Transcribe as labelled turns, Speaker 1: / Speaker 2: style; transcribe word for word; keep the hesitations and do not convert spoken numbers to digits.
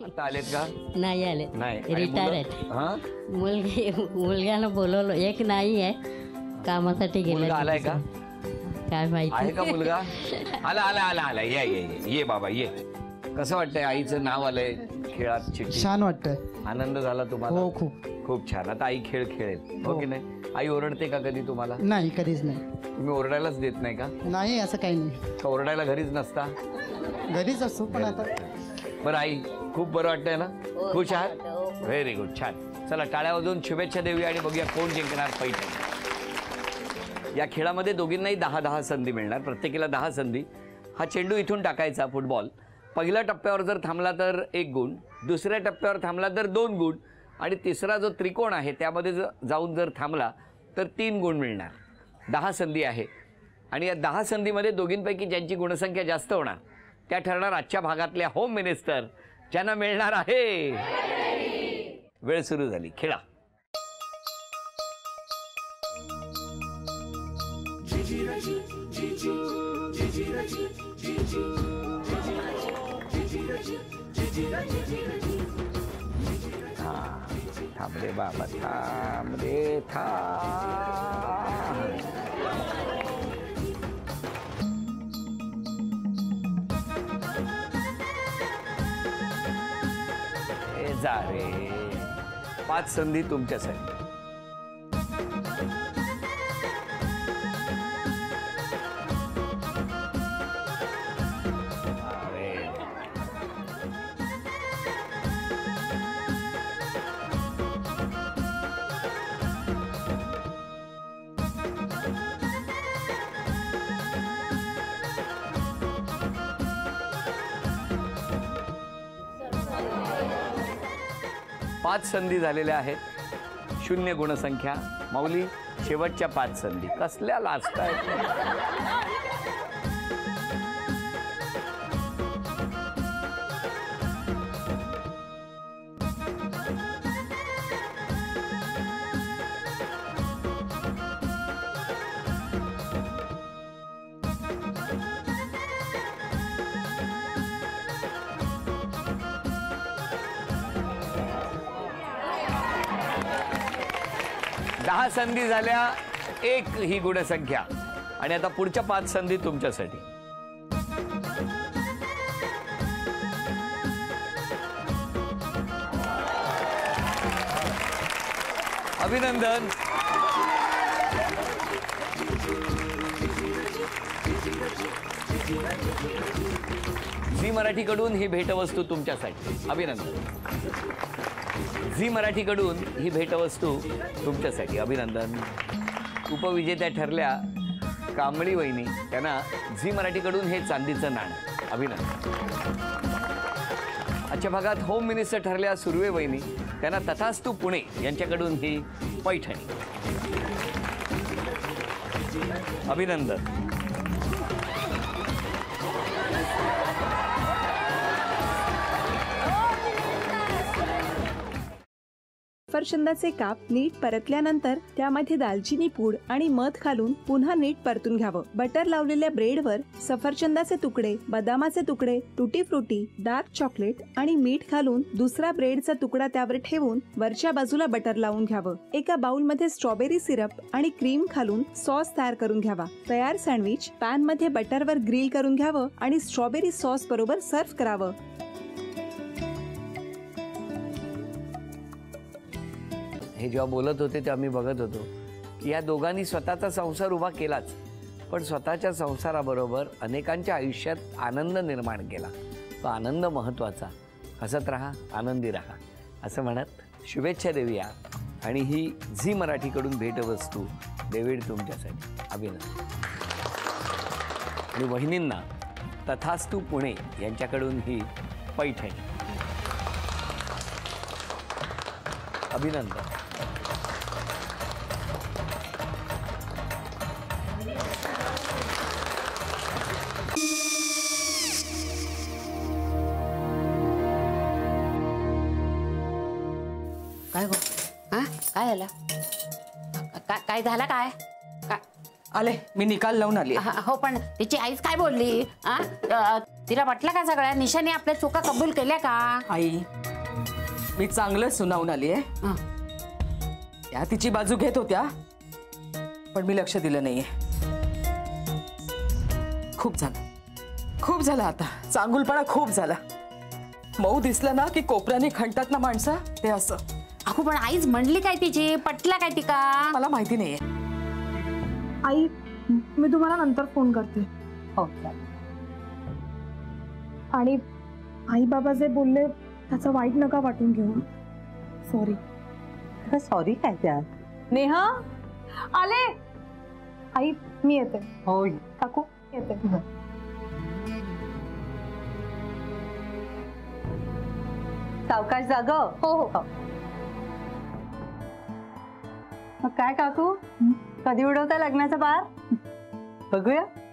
Speaker 1: आता आलेत का?
Speaker 2: नाही आले,
Speaker 1: नाही
Speaker 2: रिटायर आहेत.
Speaker 1: हा
Speaker 2: मुलगी मुलग्यानं बोलवलं, एक नाही आहे, कामासाठी
Speaker 1: मुलगा
Speaker 2: गेला.
Speaker 1: आलाय का?
Speaker 2: काय माहिती
Speaker 1: आहे का मुलगा? आला आला आला आला ये ये ये ये बाबा ये. कसं वाटतंय आईचं नाव आलंय खेळात चिठ्ठी?
Speaker 3: छान वाटतंय.
Speaker 1: आनंद झाला तुम्हाला?
Speaker 3: हो खूप
Speaker 1: खूप छान. आता आई खेळ खेळेल हो की नाही? आई ओरडते का कधी तुम्हाला?
Speaker 3: नाही, कधीच नाही.
Speaker 1: तुम्ही ओरडायलाच देत नाही का?
Speaker 3: नाही, असं काही नाही.
Speaker 1: का ओरडायला घरीच नसता?
Speaker 3: घरीच असतो पण आता.
Speaker 1: बरं आई, खूप बरं वाटतंय ना? खुश आहात? व्हेरी गुड, छान. चला टाळ्या वाजवून शुभेच्छा देऊया आणि बघूया कोण जिंकणार पैठणी. या खेळामध्ये दोघींनाही दहा दहा संधी मिळणार, प्रत्येकीला दहा संधी. हा चेंडू इथून टाकायचा फुटबॉल. पहिल्या टप्प्यावर जर थांबला तर एक गुण, दुसऱ्या टप्प्यावर थांबला तर दोन गुण आणि तिसरा जो त्रिकोण आहे त्यामध्ये जर जाऊन जर थांबला तर तीन गुण मिळणार. दहा संधी आहे आणि या दहा संधीमध्ये दोघींपैकी ज्यांची गुणसंख्या जास्त होणार त्या ठरणार आजच्या भागातल्या होम मिनिस्टर, ज्यांना मिळणार आहे. वेळ सुरू झाली, खेळा. हा थांब रे बाबा, थांब रे थांब. ए जा रे. पाच संधी तुमच्यासाठी. पाच संधी झालेल्या आहेत, शून्य गुणसंख्या. माऊली, शेवटच्या पाच संधी कसल्या लास्ट आहेत? दहा संधी झाल्या, एक ही गुणसंख्या. आणि आता पुढच्या पाच संधी तुमच्यासाठी. अभिनंदन. झी मराठीकडून ही भेटवस्तू तुमच्यासाठी. अभिनंदन. झी मराठीकडून ही भेटवस्तू तुमच्यासाठी. अभिनंदन. उपविजेत्या ठरल्या कांबळी वहिनी, त्यांना झी मराठीकडून हे चांदीचं नाणं. अभिनंदन. आजच्या भागात होम मिनिस्टर ठरल्या सुर्वे वहिनी, त्यांना तथास्तू पुणे यांच्याकडून ही पैठणी. अभिनंदन.
Speaker 4: सफरचंदाचे काप नीट परतल्यानंतर त्यामध्ये दालचिनी पूड आणि मध घालून पुन्हा नीट परतून घ्यावं. बटर लावलेल्या ब्रेडवर सफरचंदाचे तुकडे, बदामाचे तुकडे, टुटी फ्रुटी, डार्क चॉकलेट आणि मीठ घालून दुसरा ब्रेडचा तुकडा त्यावर ठेवून वरच्या बाजूला बटर लावून घ्यावं. एका बाउलमध्ये स्ट्रॉबेरी सिरप आणि क्रीम घालून सॉस तयार करून घ्यावा. तयार सँडविच पॅन मध्ये बटरवर ग्रिल करून घ्यावं आणि स्ट्रॉबेरी सॉस बरोबर सर्व्ह करावं.
Speaker 1: हे जेव्हा बोलत होते तेव्हा मी बघत होतो की या दोघांनी स्वतःचा संसार उभा केलाच, पण स्वतःच्या संसाराबरोबर अनेकांच्या आयुष्यात आनंद निर्माण केला. तो आनंद महत्त्वाचा. हसत राहा, आनंदी राहा असं म्हणत शुभेच्छा देऊया. आणि ही झी मराठीकडून भेटवस्तू डेव्हिड तुमच्यासाठी. अभिनंदन. आणि वहिनींना तथास्तू पुणे यांच्याकडून ही पैठणी. अभिनंदन.
Speaker 5: काय गो? हा काय झालं? काय काय झालं? काय काय
Speaker 6: आले मी निकाल लावून आली.
Speaker 5: हो पण तिची आईच काय बोलली? तिला वाटलं का सगळ्या निशाने आपल्या चुका कबूल केल्या का?
Speaker 6: आई मी चांगलं सुनावून आली आहे.
Speaker 5: हं.
Speaker 6: त्या तिची बाजू घेत होत्या पण मी लक्ष दिलं नाहीये. खूप झालं खूप झालं आता. चांगुलपणा खूप झाला. मऊ दिसलं ना की कोपऱ्याने खणतात ना माणसं, ते असं.
Speaker 5: अगो पण आईच म्हणली काय तिची, पटला काय ती का?
Speaker 6: मला माहिती नाहीये.
Speaker 7: आई मी तुम्हाला नंतर फोन करते.
Speaker 3: हो
Speaker 7: आणि आई बाबा जे बोलले त्याचं वाईट नका वाटून घेऊ. सॉरी.
Speaker 3: सॉरी काय त्या.
Speaker 7: नेहा आले. आई मी येते.
Speaker 3: हो
Speaker 7: काकू येते.
Speaker 3: सावकाश जाग.
Speaker 7: हो हो.
Speaker 3: मग काय काकू, कधी उडवता लग्नाचा बार? बघूया.